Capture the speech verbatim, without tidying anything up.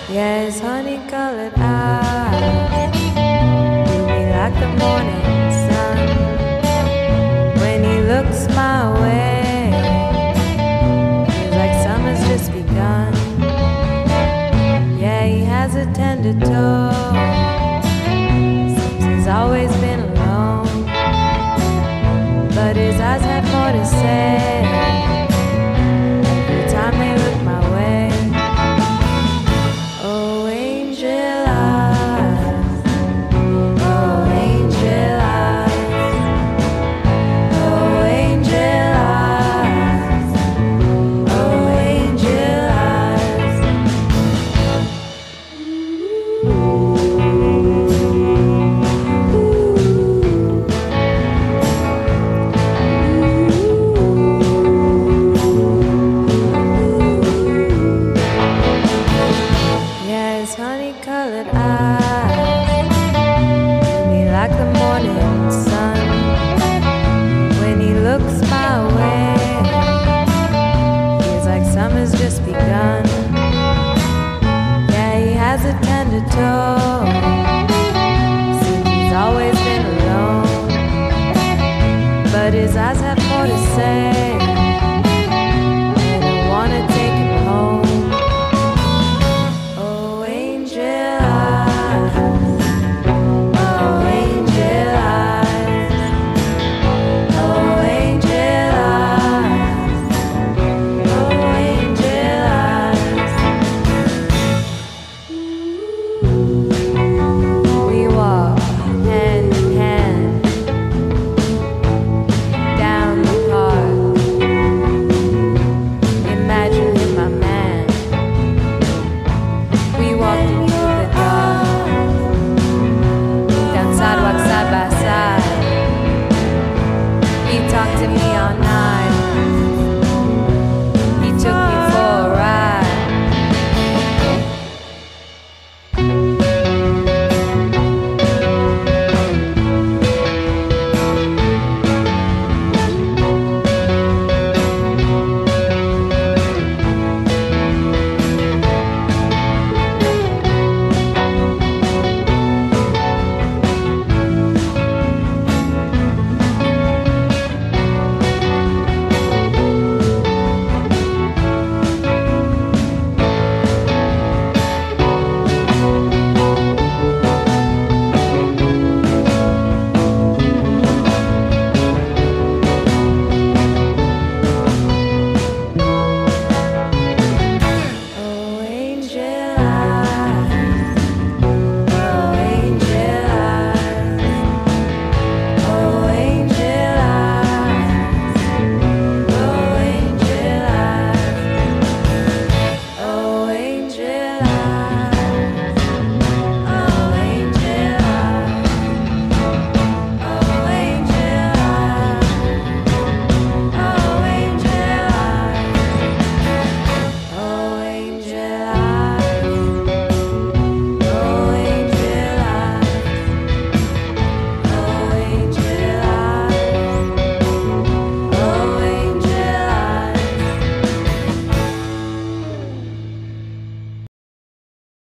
Yeah, his honey-colored eyes do me like the morning sun. When he looks my way, feels like summer's just begun. Yeah, he has a tender toe, seems he's always been alone, but his eyes have more to say every time they look my way. Oh, angel eyes, oh, angel eyes, oh, angel eyes, oh, angel eyes. Yeah, his honey-colored eyes do me like the morning sun. When he looks my way, feels like summer's just begun. Yeah, he has a tender toe,